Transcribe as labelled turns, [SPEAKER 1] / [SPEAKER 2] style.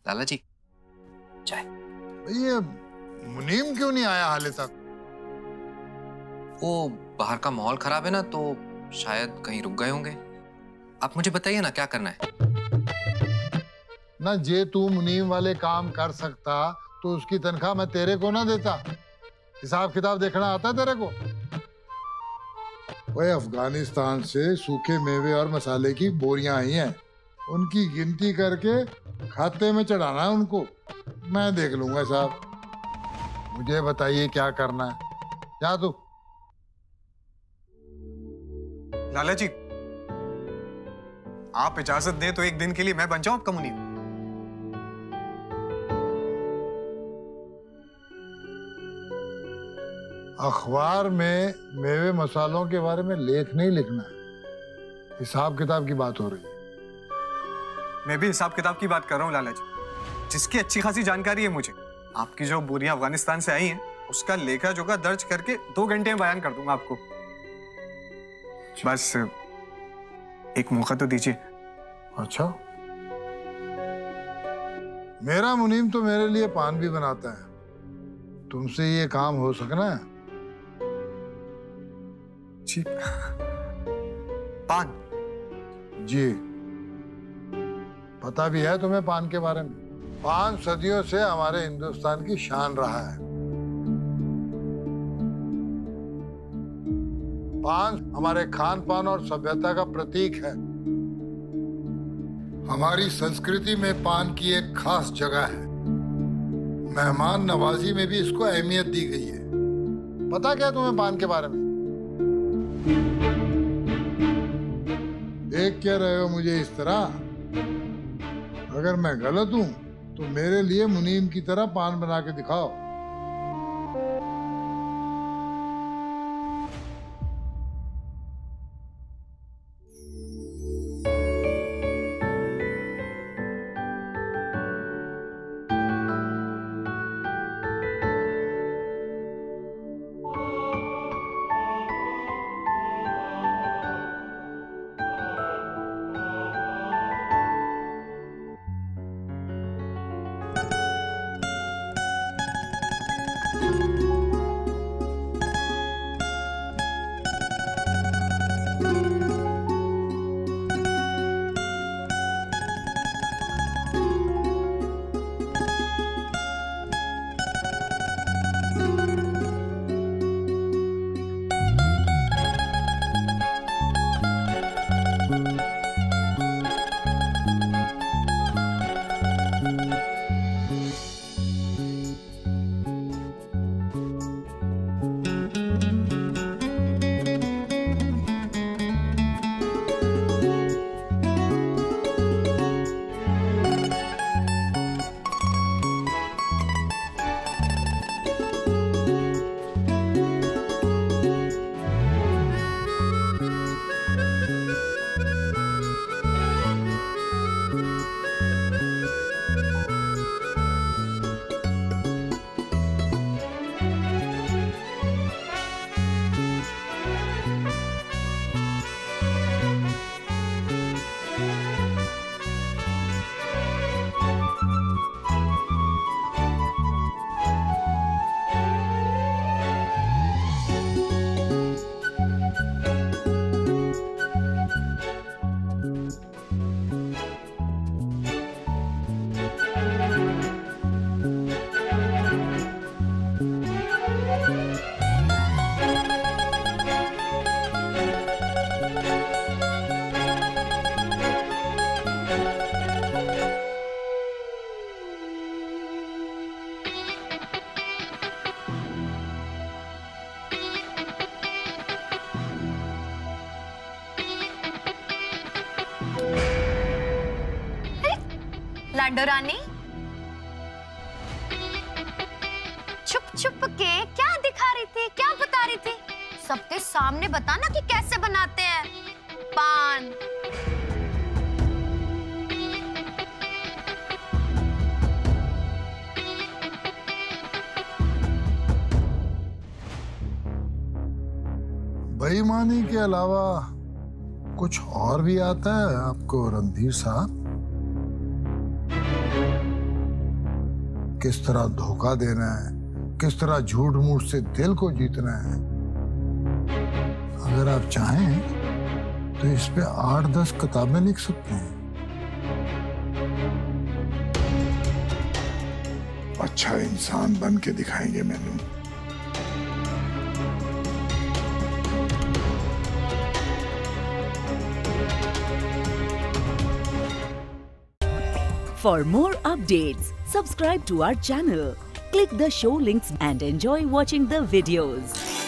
[SPEAKER 1] लाला जी चाय।
[SPEAKER 2] ये मुनीम क्यों नहीं आया हाले तक?
[SPEAKER 1] वो बाहर का माहौल खराब है ना, तो शायद कहीं रुक गए होंगे। आप मुझे बताइए ना क्या करना है।
[SPEAKER 2] ना जे तू मुनीम वाले काम कर सकता तो उसकी तनख्वाह मैं तेरे को ना देता। हिसाब किताब देखना आता है तेरे को? वही अफगानिस्तान से सूखे मेवे और मसाले की बोरियां आई हैं, उनकी गिनती करके खाते में चढ़ाना है उनको। मैं देख लूंगा साहब। मुझे बताइए क्या करना है। जा तू।
[SPEAKER 3] लाला जी, आप इजाजत दें तो एक दिन के लिए मैं बन जाऊं आपका मुनीम।
[SPEAKER 2] अखबार में मेवे मसालों के बारे में लेख नहीं लिखना है, हिसाब किताब की बात हो रही है।
[SPEAKER 3] मैं भी हिसाब किताब की बात कर रहा हूँ लाला जी, जिसकी अच्छी खासी जानकारी है मुझे। आपकी जो बोरियां अफगानिस्तान से आई हैं, उसका लेखा जोखा दर्ज करके 2 घंटे में बयान कर दूंगा आपको। बस एक मौका तो दीजिए।
[SPEAKER 2] अच्छा, मेरा मुनीम तो मेरे लिए पान भी बनाता है, तुमसे ये काम हो सकना है?
[SPEAKER 3] जी। पान?
[SPEAKER 2] जी। पता भी है तुम्हें पान के बारे में? पान सदियों से हमारे हिंदुस्तान की शान रहा है। पान हमारे खान पान और सभ्यता का प्रतीक है। हमारी संस्कृति में पान की एक खास जगह है। मेहमान नवाजी में भी इसको अहमियत दी गई है। पता क्या तुम्हें पान के बारे में? देख क्या रहे हो मुझे इस तरह? अगर मैं गलत हूं तो मेरे लिए मुनीम की तरह पान बना के दिखाओ।
[SPEAKER 4] लाडो रानी, छुप छुप के क्या दिखा रही थी, क्या बता रही थी? सबके सामने बताना कि कैसे बनाते हैं पान।
[SPEAKER 2] बेईमानी के अलावा कुछ और भी आता है आपको रणधीर साहब? किस तरह धोखा देना है, किस तरह झूठ मूठ से दिल को जीतना है। अगर आप चाहें तो इस पे 8-10 किताबें लिख सकते हैं। अच्छा इंसान बन के दिखाएंगे मैनू।
[SPEAKER 5] For more updates, subscribe to our channel, click the show links and enjoy watching the videos.